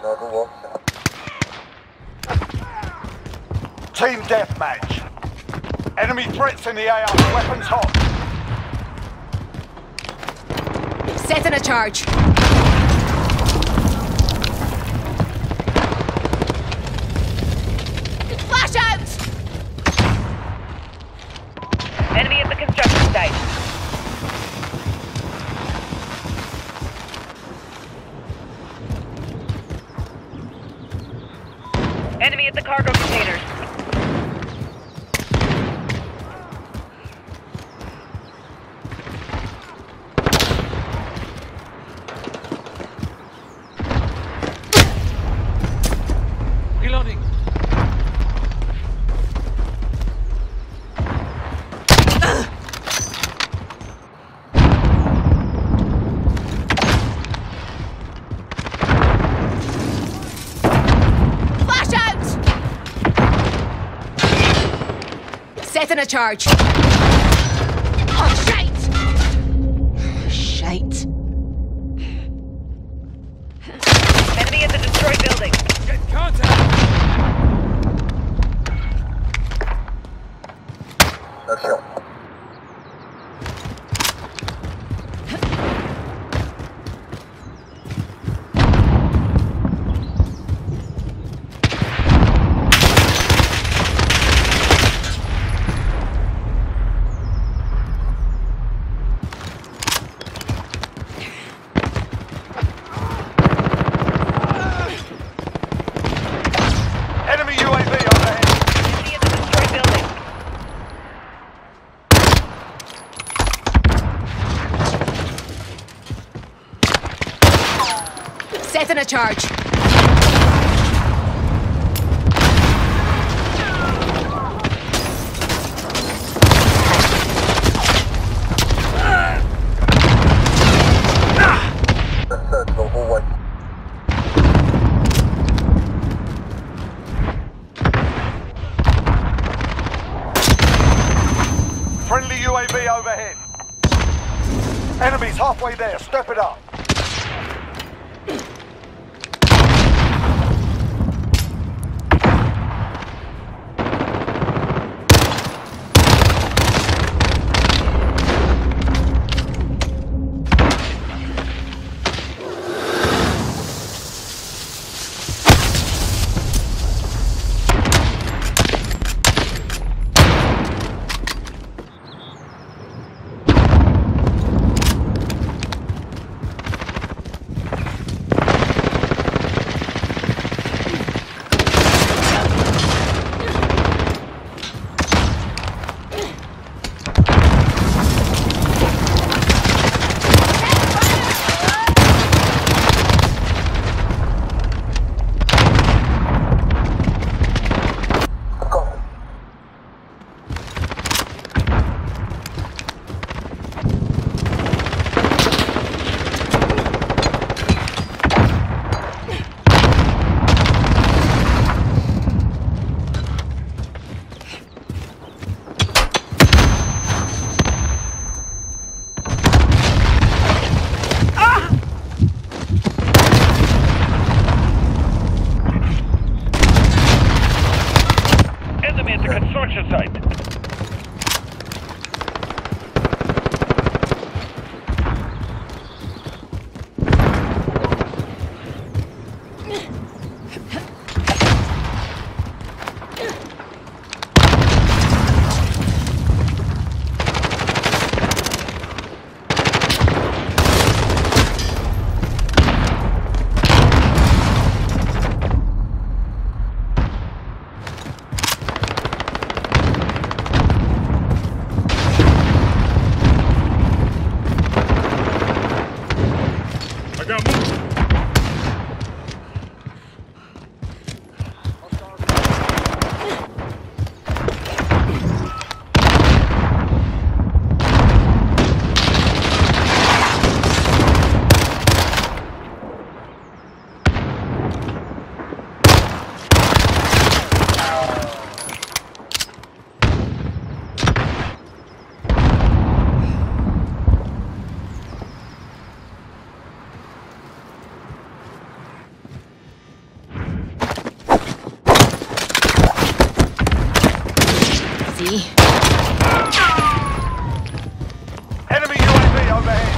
Team Deathmatch. Enemy threats in the AR. Weapons hot. Setting a charge. Flash out! Enemy at the construction site. Enemy at the cargo containers. Reloading. Flash out! Setting a charge. Oh, shite! Shite. Enemy at the destroyed building. Get contact. No shot. Enemy UAV overhead. Enemy at the destroyed building. Setting a charge. Let's search the hallway. Friendly UAV overhead. Enemies halfway there. Step it up. Enemy at the construction site. see. Enemy UAV overhead.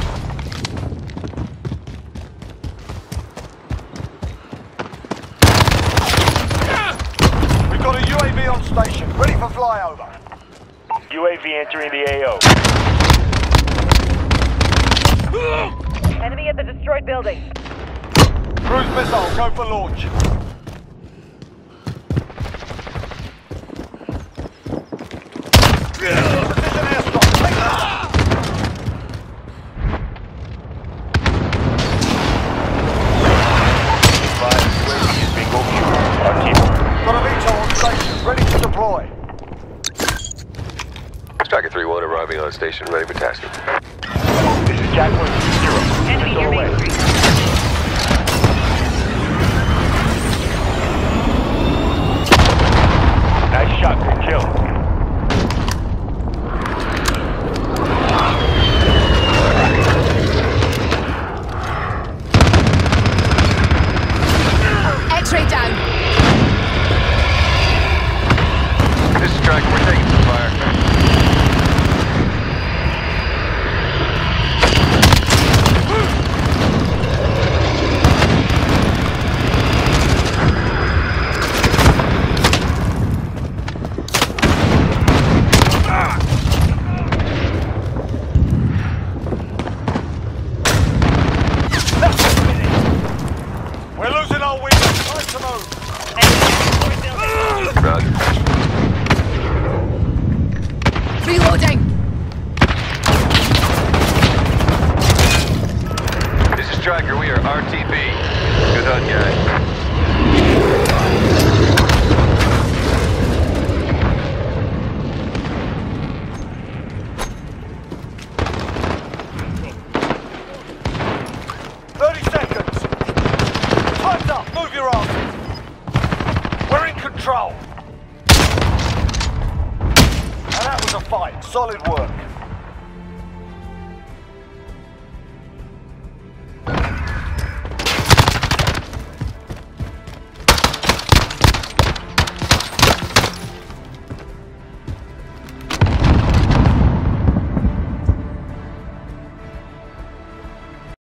We've got a UAV on station, ready for flyover. UAV entering the AO. Enemy at the destroyed building. Cruise missile, go for launch. Precision airstrike, take that. UAV is bingo fuel. Akimbo. Got a VTOL on station, ready to deploy. Striker 3-1 arriving on station, ready for tasking. This is Jack 1-0. Enemy near Away. Main Street. Nice shot, good kill. X-ray down. This is Striker, we're taking some fire. We're losing our wing, time to move. Enemy at the destroyed building. Roger. Reloading. This is Striker, we are RTB. Good hunt, guys. 30 seconds. Time's up, move your asses. We're in control. And that was a fight, solid work.